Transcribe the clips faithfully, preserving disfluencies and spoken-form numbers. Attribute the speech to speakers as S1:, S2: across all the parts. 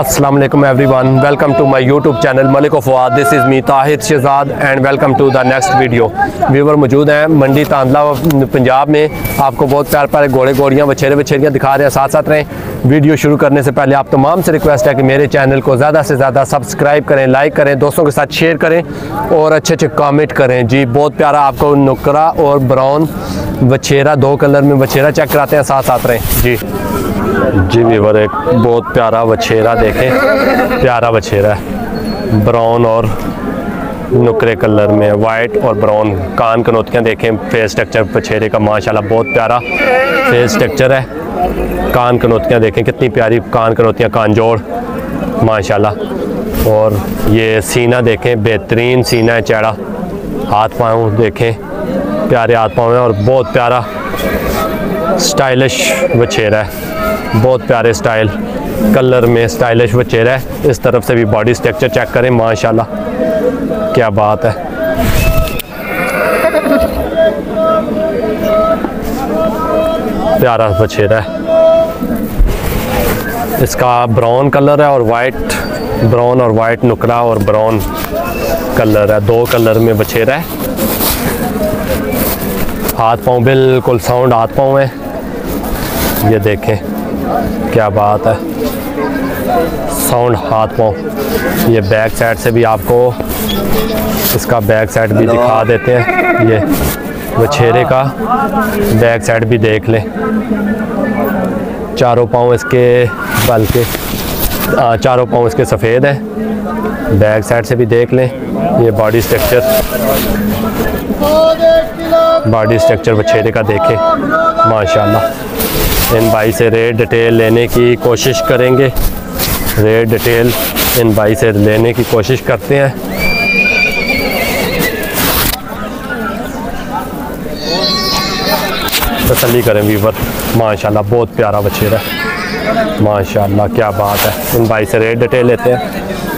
S1: अस्सलाम वालेकुम everyone, welcome to my YouTube channel Malik Fawad. This is me Tahir Shahzad and welcome to the next video. Viewer मौजूद हैं मंडी तांदला पंजाब में। आपको बहुत प्यार प्यारे घोड़े घोड़ियाँ बछेरे बछेरियाँ दिखा रहे हैं। साथ साथ रहें। वीडियो शुरू करने से पहले आप तमाम से रिक्वेस्ट है कि मेरे चैनल को ज़्यादा से ज़्यादा सब्सक्राइब करें, लाइक करें, दोस्तों के साथ शेयर करें और अच्छे अच्छे कॉमेंट करें। जी बहुत प्यारा आपको नुकरा और ब्राउन बछेरा, दो कलर में बछेरा चेक कराते हैं। साथ साथ रहें। जी जी व्यूवर, एक बहुत प्यारा बछेरा देखें, प्यारा बछेरा है, ब्राउन और नुकरे कलर में, वाइट और ब्राउन। कान कनौतियाँ देखें, फेस स्ट्रक्चर बछेरे का माशाल्लाह बहुत प्यारा फेस स्ट्रक्चर है। कान कनौतियाँ देखें, कितनी प्यारी कान कनौतियाँ, कान जोड़ माशाल्लाह। और ये सीना देखें, बेहतरीन सीना है, चौड़ा। हाथ पाँव देखें, प्यारे हाथ पाँव हैं और बहुत प्यारा स्टाइलिश बछेरा है, बहुत प्यारे स्टाइल कलर में स्टाइलिश बछेरा है। इस तरफ से भी बॉडी स्ट्रक्चर चेक करें, माशाल्लाह क्या बात है। प्यारा बछेरा है, इसका ब्राउन कलर है और वाइट, ब्राउन और वाइट नुकरा और ब्राउन कलर है, दो कलर में बछेरा है। हाथ पाँव बिल्कुल साउंड हाथ पाँव है, ये देखें क्या बात है, साउंड हाथ पाँव। ये बैक साइड से भी आपको इसका बैक साइड भी दिखा देते हैं। ये बछेरे का बैक साइड भी देख लें, चारों पाँव इसके बल्कि चारों पाँव इसके सफ़ेद हैं। बैक साइड से भी देख लें। ये बॉडी स्ट्रक्चर, बॉडी स्ट्रक्चर बछेरे का देखें माशाल्लाह। इन भाई से रेट डिटेल लेने की कोशिश करेंगे, रेट डिटेल इन भाई से लेने की कोशिश करते हैं। तसल्ली करें व्यूवर, माशाल्लाह बहुत प्यारा बछेरा है, माशाल्लाह क्या बात है। इन भाई से रेट डिटेल लेते हैं।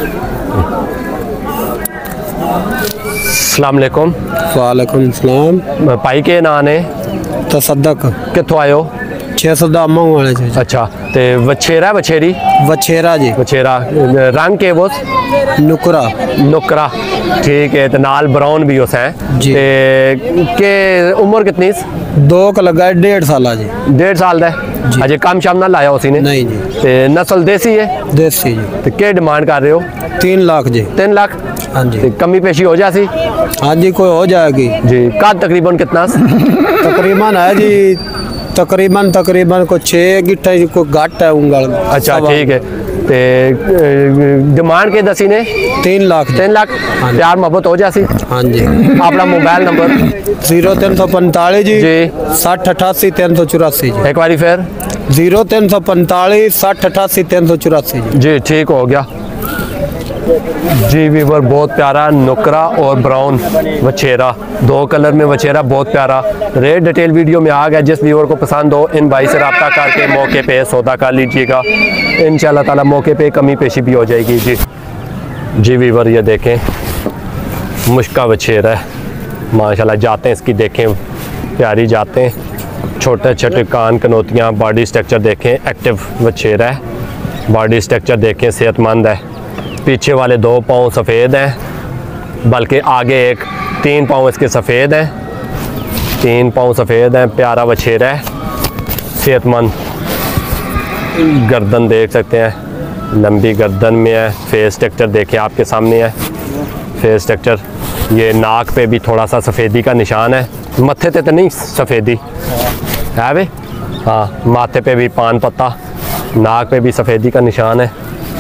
S1: अस्सलाम वालेकुम।
S2: वालेकुम सलाम।
S1: भाई के ना ने
S2: तसद्दक
S1: कितों आए हो?
S2: छे सौ दामा वाले से।
S1: अच्छा, तो बछेरा बछेरी?
S2: बछेरा जी।
S1: बछेरा रंग के वो
S2: नुकरा
S1: नुकरा, ठीक है। तो नाल ब्राउन भी उस हैं
S2: जी।
S1: ते के उम्र कितनी?
S2: दो का लगा है, डेढ़ साल जी।
S1: डेढ़ साल का
S2: जी।
S1: अजय काम शाम ना लाया उसी ने?
S2: नहीं जी।
S1: ते नस्ल देसी है?
S2: देसी जी।
S1: तो क्या डिमांड कर रहे हो?
S2: तीन लाख जी।
S1: तीन लाख?
S2: हाँ जी।
S1: कमी पेशी हो जाती?
S2: हाँ जी, कोई हो जाएगी
S1: जी। का तकरीबन कितना?
S2: तकरीबन है जी, तकरीबन तकरीबन को छः गिट्टा को घट है उंगल।
S1: अच्छा ठीक है। ते डिमांड के दसी ने? तीन लाख। तीन लाख प्यार मोहब्बत हो जाती?
S2: हाँ जी।
S1: अपना मोबाइल नंबर?
S2: जीरो तीन सौ पैंतालीस जी
S1: जी
S2: साठ अठासी तीन सौ चौरासी जी।
S1: एक बारी फिर?
S2: जीरो तीन सौ पैंतालीस साठ अठासी तीन सौ चौरासी जी।
S1: जी ठीक हो गया जी। व्यूवर बहुत प्यारा नुकरा और ब्राउन बछेरा, दो कलर में बछेरा, बहुत प्यारा। रेट डिटेल वीडियो में आ गया। जिस व्यूवर को पसंद हो इन भाई से रब्ता करके मौके पे सौदा कर लीजिएगा। इंशाल्लाह ताला मौके पे कमी पेशी भी हो जाएगी। जी जी व्यूवर, ये देखें मुश्का बछेरा है, माशाल्लाह। जाते हैं इसकी देखें, प्यारी जाते हैं, छोटे छोटे कान कनौतियाँ, बॉडी स्ट्रक्चर देखें, एक्टिव बछेरा है, बॉडी स्ट्रक्चर देखें, सेहतमंद है। पीछे वाले दो पाँव सफ़ेद हैं, बल्कि आगे एक तीन पाँव इसके सफ़ेद हैं, तीन पाँव सफ़ेद हैं। प्यारा बछेरा है, सेहतमंद। गर्दन देख सकते हैं, लंबी गर्दन में है। फेस स्ट्रक्चर देखें, आपके सामने है फेस स्ट्रक्चर। ये नाक पे भी थोड़ा सा सफ़ेदी का निशान है, मत्थे पे तो नहीं सफ़ेदी है वे? हाँ, माथे पे भी पान पत्ता, नाक पे भी सफ़ेदी का निशान है।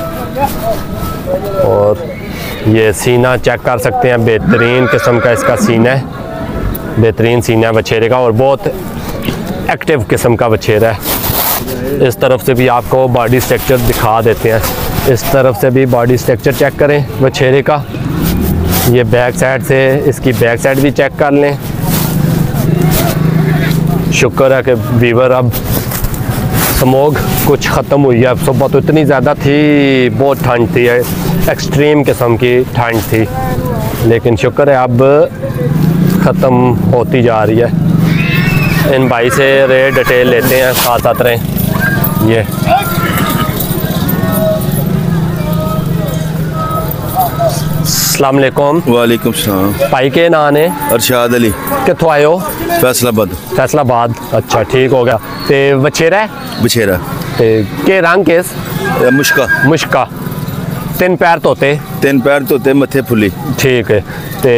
S1: और ये सीना चेक कर सकते हैं, बेहतरीन किस्म का इसका सीना है, बेहतरीन सीना है बछेरे का और बहुत एक्टिव किस्म का बछेरा है। इस तरफ से भी आपको बॉडी स्ट्रक्चर दिखा देते हैं, इस तरफ से भी बॉडी स्ट्रक्चर चेक करें बछेरे का। ये बैक साइड से इसकी बैक साइड भी चेक कर लें। शुक्र है कि वीवर अब स्मोक कुछ ख़त्म हुई है। सुबह तो इतनी ज़्यादा थी, बहुत ठंड थी, एक्सट्रीम किस्म की ठंड थी, लेकिन शुक्र है अब ख़त्म होती जा रही है। इन भाई से रेट डिटेल लेते हैं, साथ साथ रहें। ये अस्सलाम वालेकुम।
S3: वालेकुम सलाम।
S1: भाई के नाम ने?
S3: अरशाद अली।
S1: कितों आए हो?
S3: फैसलाबाद।
S1: फैसलाबाद। अच्छा ठीक हो गया। ते वछेरा है?
S3: बछेरा।
S1: ते के रंग केस?
S3: मुश्का।
S1: मुश्का। तीन पैर तोते?
S3: तीन पैर तोते, मथे फुली।
S1: ठीक है। ते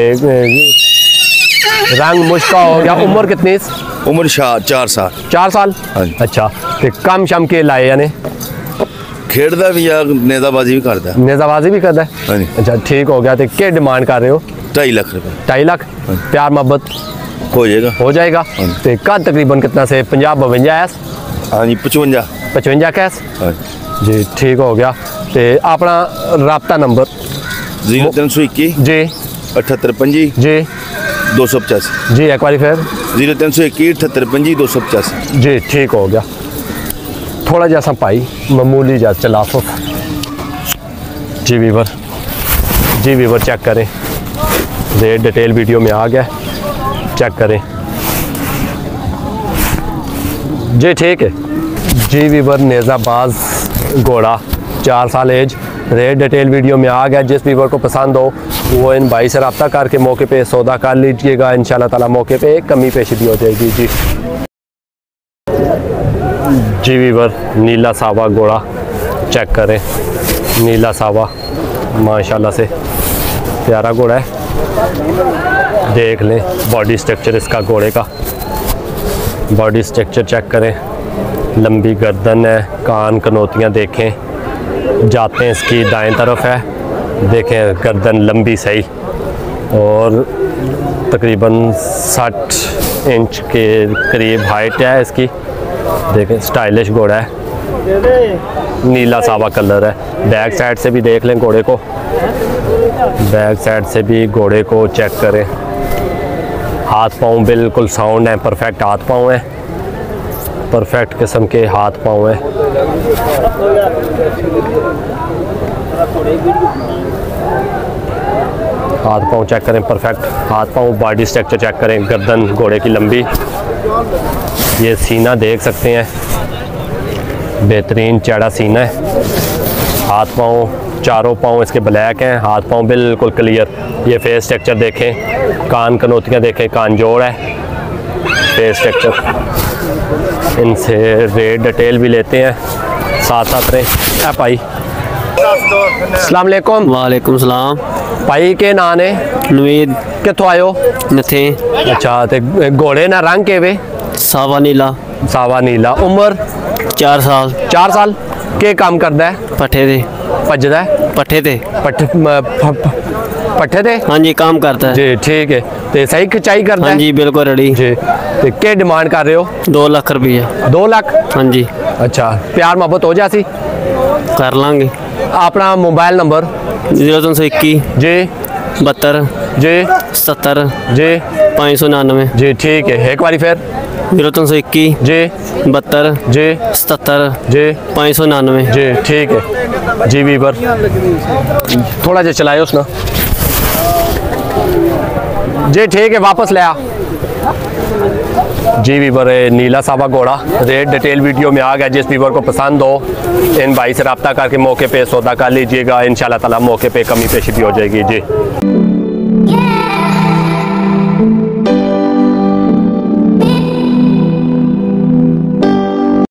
S1: रंग मुश्का हो गया। उम्र कितनी?
S3: उम्र शाह चार साल।
S1: चार साल।
S3: हाँ जी।
S1: अच्छा ते कम शम के लाए यानी?
S3: खेड़दा भी या नेजाबाजी भी करता है।
S1: नेजाबाजी भी करता है?
S3: हाँ जी।
S1: अच्छा ठीक हो गया। तो क्या डिमांड कर रहे हो?
S3: ढाई लाख रुपए।
S1: ढाई लाख? प्यार मोहब्बत
S3: हो जाएगा।
S1: हो जाएगा।
S3: हाँ।
S1: तो कद तकरीबन कितना से? पंजाब बवंजा ऐस?
S3: हाँ जी पचवंजा।
S1: पचवंजा कैस?
S3: हाँ
S1: जी ठीक हो गया। तो अपना रबता नंबर?
S3: जीरो तीन सौ इक्की
S1: जी
S3: अठहत्तर पंजी
S1: जी
S3: दो सौ पचासी।
S1: जी एक बार फिर?
S3: जीरो तीन सौ इक्की अठहत्तर पंजी दो सौ पचासी।
S1: जी ठीक हो गया। थोड़ा जैसा पाई मामूली जैसा चला सो। जी वीवर जी वीवर चेक करें, रेट डिटेल वीडियो में आ गया, चेक करें जी। ठीक है जी वीवर नेज़ाबाज घोड़ा चार साल एज, रेट डिटेल वीडियो में आ गया। जिस वीवर को पसंद हो वो इन भाई से रब्ता करके मौके पे सौदा कर लीजिएगा। इंशाल्लाह ताला मौके पे कमी पेशी भी हो जाएगी। जी जी वीवर नीला सावा घोड़ा चेक करें, नीला सावा माशाल्लाह से प्यारा घोड़ा है। देख लें बॉडी स्ट्रक्चर इसका घोड़े का, बॉडी स्ट्रक्चर चेक करें। लंबी गर्दन है, कान कनौतियाँ देखें, जाते हैं इसकी दाएं तरफ है, देखें गर्दन लंबी सही, और तकरीबन साठ इंच के करीब हाइट है इसकी। देखें स्टाइलिश घोड़ा है, नीला सावा कलर है। बैक साइड से भी देख लें घोड़े को, बैक साइड से भी घोड़े को चेक करें। हाथ पाँव बिल्कुल साउंड है, परफेक्ट हाथ पाँव है, परफेक्ट किस्म के हाथ पाँव है। हाथ पाँव चेक करें, परफेक्ट हाथ पाँव। बॉडी स्ट्रक्चर चेक करें, गर्दन घोड़े की लंबी, ये सीना देख सकते हैं, बेहतरीन चौड़ा सीना है। हाथ पाँव चारों पाँव इसके ब्लैक हैं, हाथ पाँव बिल्कुल क्लियर। ये फेस स्ट्रक्चर देखें, कान कनौतियाँ देखें, कान जोड़ है, फेस स्ट्रक्चर। इनसे रेट डिटेल भी लेते हैं साथ साथ रहे। आप भाई अस्सलाम वालेकुम।
S2: वालेकुम सलाम।
S1: भाई के नाम है?
S2: नवीद।
S1: कितों आयो?
S2: नथे।
S1: अच्छा ते घोड़े ना रंग के वे?
S2: सावा नीला।
S1: सावा नीला। उम्र?
S2: चार साल।
S1: चार साल। के काम करता है?
S2: पट्ठे दे।
S1: भजदा है?
S2: पट्ठे दे।
S1: पट्ठे पट्ठे दे?
S2: हाँ जी काम करता है
S1: जी ठीक है। तो सही खिंचाई करता है?
S2: हाँ जी बिल्कुल रेडी
S1: जी। तो क्या डिमांड कर रहे हो?
S2: दो लाख रुपये।
S1: दो लाख?
S2: हाँ जी।
S1: अच्छा प्यार मोहब्बत हो जाती?
S2: कर लांगे।
S1: अपना मोबाइल नंबर?
S2: जीरो तीन सौ इक्की
S1: जी
S2: बहत्तर
S1: जी
S2: सत्तर
S1: जी
S2: पाँच सौ निन्यानवे।
S1: जी ठीक है। एक बारी फिर?
S2: जीरो तीन सौ इक्की
S1: जी
S2: बहत्तर
S1: जी
S2: सत्तर
S1: जी
S2: पाँच सौ निन्यानवे।
S1: जी ठीक है। जी वीवर थोड़ा जा चलाए उसना। जी ठीक है वापस ले आ। जी वीवर नीला सावा घोड़ा, रेट डिटेल वीडियो में आ गया। जिस वीवर को पसंद हो इन भाई से रब्ता करके मौके पे सौदा कर लीजिएगा। इंशाल्लाह ताला मौके पे कमी पेशी भी हो जाएगी। जी